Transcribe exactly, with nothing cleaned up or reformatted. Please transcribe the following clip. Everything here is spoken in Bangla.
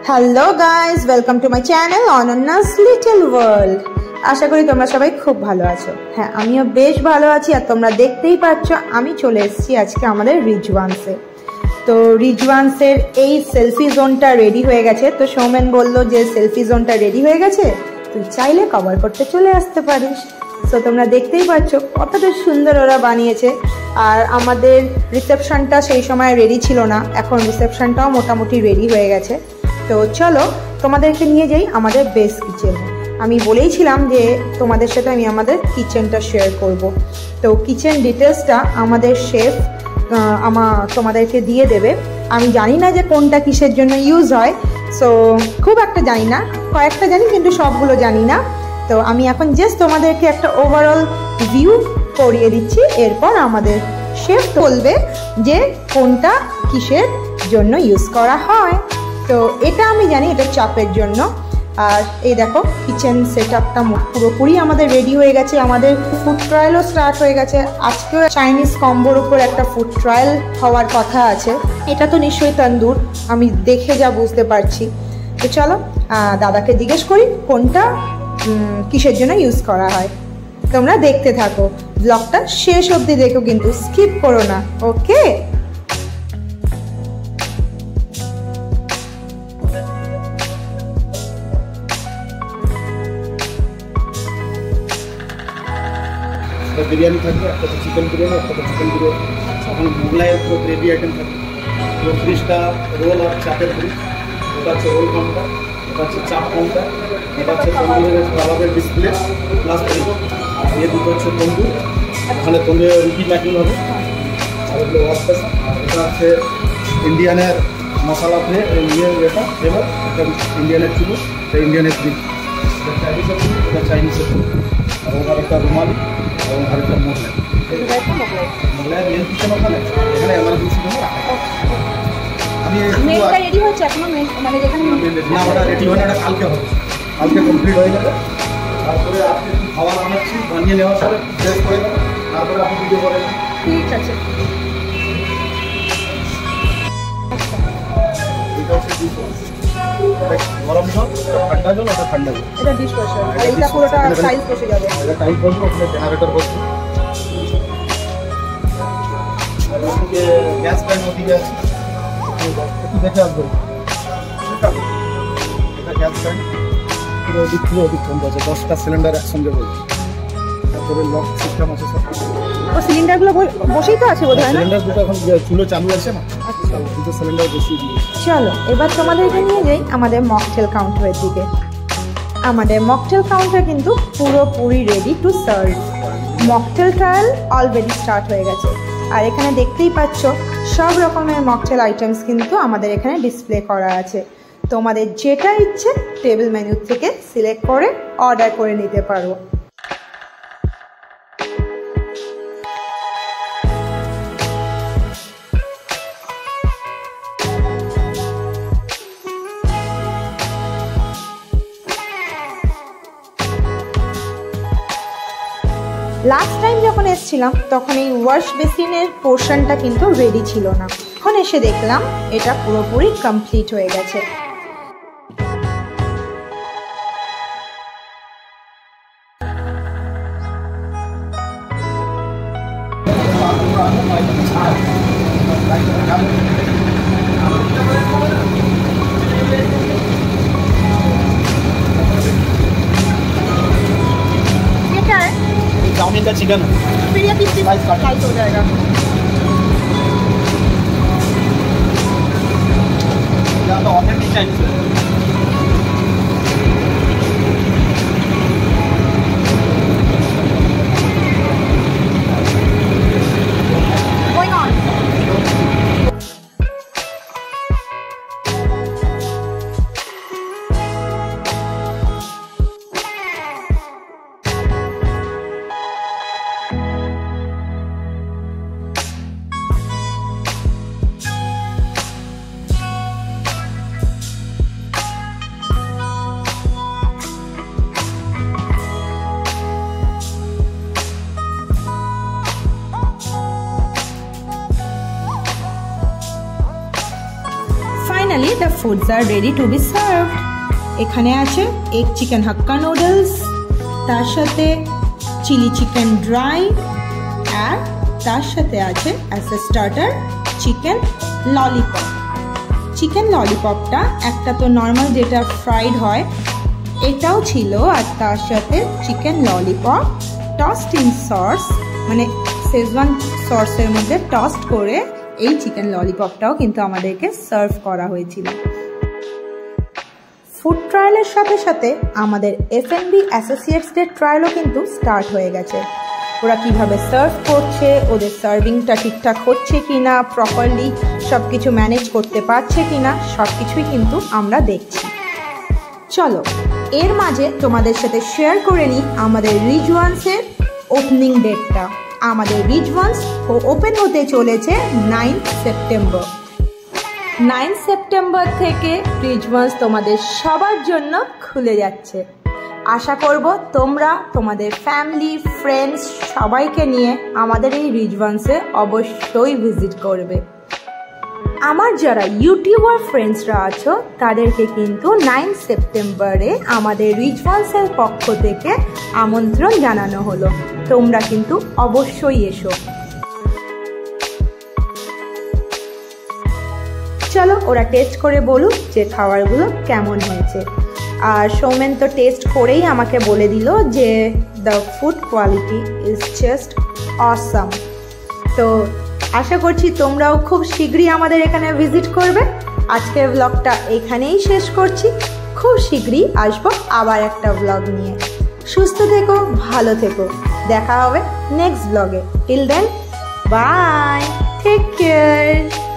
Hello guys, welcome to my channel Ananya's little world. আশা করি তোমরা সবাই খুব ভালো আছো। হ্যাঁ, আমিও বেশ ভালো আছি। আর তোমরা দেখতেই পাচ্ছ আমি চলে এসেছি আজকে আমাদের রিজওয়ান্সে। তো রিজওয়ান্সের এই সেলফি জোনটা রেডি হয়ে গেছে। তো সৌমেন বললো যে সেলফি জোনটা রেডি হয়ে গেছে, তুই চাইলে কভার করতে চলে আসতে পারিস। তো তোমরা দেখতেই পাচ্ছ কতটা সুন্দর ওরা বানিয়েছে। আর আমাদের রিসেপশনটা সেই সময় রেডি ছিল না, এখন রিসেপশনটাও মোটামুটি রেডি হয়ে গেছে। তো চলো তোমাদেরকে নিয়ে যাই আমাদের বেস কিচেনে। আমি বলেইছিলাম যে তোমাদের সাথে আমি আমাদের কিচেনটা শেয়ার করব। তো কিচেন ডিটেলসটা আমাদের শেফ আমার তোমাদেরকে দিয়ে দেবে। আমি জানি না যে কোনটা কিসের জন্য ইউজ হয়, সো খুব একটা জানি না, কয়েকটা জানি কিন্তু সবগুলো জানি না। তো আমি এখন জাস্ট তোমাদেরকে একটা ওভারঅল ভিউ করিয়ে দিচ্ছি, এরপর আমাদের শেফ বলবে যে কোনটা কিসের জন্য ইউজ করা হয়। তো এটা আমি জানি এটা চাপের জন্য। আর এই দেখো কিচেন সেট আপটা পুরোপুরি আমাদের রেডি হয়ে গেছে। আমাদের ফুড ট্রায়ালও স্টার্ট হয়ে গেছে। আজকেও চাইনিজ কম্বোর উপর একটা ফুড ট্রায়াল হওয়ার কথা আছে। এটা তো নিশ্চয়ই তন্দুর, আমি দেখে যা বুঝতে পারছি। তো চলো দাদাকে জিজ্ঞেস করি কোনটা কিসের জন্য ইউজ করা হয়। তোমরা দেখতে থাকো, ব্লগটা শেষ অবধি দেখো, কিন্তু স্কিপ করো না, ওকে? বিরিয়ানি থাকবে, একটা চিকেন বিরিয়ানি, একটা চিকেন বিরিয়ানি, এখন মোগলাইয়ের পুরো গ্রেভি আইটেম থাকবে। পুরো ফ্রিজটা রোল আর চাপের ফ্রিজ। ওটা হচ্ছে রোল কাউন্টার, এটা হচ্ছে চাপ কাউন্টার, এটা হচ্ছে তন্দুরের কাবাবের ডিসপ্লে প্লাস ফ্রিজ। এই দুটো হচ্ছে তন্দুর, ওখানে তন্দুরে রুটি ম্যাকিং হবে। আর এগুলো ওয়াশ বেসন। এটা হচ্ছে ইন্ডিয়ানের মশলা ফ্লে ইয়ে এটা ফ্লেভার, এটা ইন্ডিয়ানের চুলো, এটা ইন্ডিয়ানের ফ্রিজ। এটা চাইনিজের চুলো, এটা চাইনিজের চুলো। আর ওখানে একটা রুমালি এবং আরেকটা মোগলাই। মোগলাই মেন কিচেন ওখানে, এখানে এমার্জেন্সি জন্য রাখা। আমি রেডি হচ্ছে এখনো, মানে যেখানে না ওটা রেডি হয় না, ওটা কালকে হবে, কালকে কমপ্লিট হয়ে যাবে। তারপরে আপনি খাবার বানাচ্ছি, বানিয়ে নেওয়ার পরে ড্রেস করে দেবেন, তারপরে আপনি ভিডিও করে নেবেন। ঠিক আছে। এটা হচ্ছে গরম জল, ঠান্ডা জল, ওটা ঠান্ডা জল, এটা ডিশ ওয়াশার। আর এইটা পুরোটা টাইলস বসে যাবে। এটা টাইলস বসবে, ওখানে জেনারেটর বসবে। আর ওদিকে গ্যাস লাইন ওদিকে আছে, একটু দেখে আসবে। এটা গ্যাস লাইন পুরো ওদিক পুরো ওদিক বন্ধ আছে, দশটা সিলিন্ডার একসঙ্গে বলছে। তারপরে লক সিস্টেম আছে সব। ও সিলিন্ডারগুলো বসেই তো আছে বোধহয় না? সিলিন্ডার দুটো এখন চুলো চালু আছে না, আচ্ছা দুটো সিলিন্ডার বসিয়ে দিয়েছে। চলো এবার তোমাদেরকে নিয়ে যাই আমাদের মকটেল কাউন্টারের দিকে। আমাদের মকটেল কাউন্টার কিন্তু পুরোপুরি ready to serve. Mocktail trial already start হয়ে গেছে। আর এখানে দেখতেই পাচ্ছ সব রকমের মকটেল আইটেমস কিন্তু আমাদের এখানে ডিসপ্লে করা আছে। তোমাদের যেটা ইচ্ছে টেবিল মেনু থেকে সিলেক্ট করে অর্ডার করে নিতে পারো। লাস্ট টাইম যখন এসেছিলাম তখন এই ওয়াশ বেসিনের পোর্শনটা কিন্তু রেডি ছিল না। এখন এসে দেখলাম এটা পুরোপুরি কমপ্লিট হয়ে গেছে। चाउमीन का चिकन फिर ये किस प्राइस हो जाएगा? या तो ऑथेंटिक चाइनीज है। Going on. the foods are ready to be served. এখানে আছে এগ চিকেন হাক্কা নুডলস, তার সাথে চিলি চিকেন ড্রাই, আর তার সাথে আছে as a starter chicken lollipop. Chicken ললিপপটা একটা তো নর্মাল যেটা ফ্রাইড হয় এটাও ছিল, আর তার সাথে chicken lollipop tossed in sauce, মানে শেজওয়ান সসের মধ্যে টস্ট করে এই চিকেন ললিপপটাও কিন্তু আমাদেরকে সার্ভ করা হয়েছিল। ফুড ট্রায়ালের সাথে সাথে আমাদের এফ এন্ড বি অ্যাসোসিয়েটসদের ট্রায়ালও কিন্তু স্টার্ট হয়ে গেছে। ওরা কিভাবে সার্ভ করছে, ওদের সার্ভিংটা ঠিকঠাক হচ্ছে কিনা, প্রপারলি সব কিছু ম্যানেজ করতে পারছে কিনা, সব কিছুই কিন্তু আমরা দেখছি। চলো এর মাঝে তোমাদের সাথে শেয়ার করে নিই আমাদের রিজওয়ান্সের ওপেনিং ডেটটা। আমাদের রিজওয়ান্স ও ওপেন হতে চলেছে নাইন্থ সেপ্টেম্বর। নাইন্থ সেপ্টেম্বর থেকে রিজওয়ান্স তোমাদের সবার জন্য খুলে যাচ্ছে। আশা করব তোমরা তোমাদের ফ্যামিলি ফ্রেন্ডস সবাইকে নিয়ে আমাদের এই রিজওয়ান্সে অবশ্যই ভিজিট করবে। আমার যারা ইউটিউবার ফ্রেন্ডসরা আছো তাদেরকে কিন্তু নাইন্থ সেপ্টেম্বরে আমাদের রিজওয়ান্সের পক্ষ থেকে আমন্ত্রণ জানানো হলো, তোমরা কিন্তু অবশ্যই এসো। চলো ওরা টেস্ট করে বলুক যে খাবারগুলো কেমন হয়েছে। আর সৌমেন তো টেস্ট করেই আমাকে বলে দিল যে the food quality is just awesome. তো আশা করছি তোমরাও খুব শীঘ্রই আমাদের এখানে ভিজিট করবে। আজকের ব্লগটা এখানেই শেষ করছি, খুব শীঘ্রই আসবো আবার একটা ব্লগ নিয়ে। সুস্থ থেকো, ভালো থেকো, দেখা হবে নেক্সট ব্লগে। Till then bye, take care.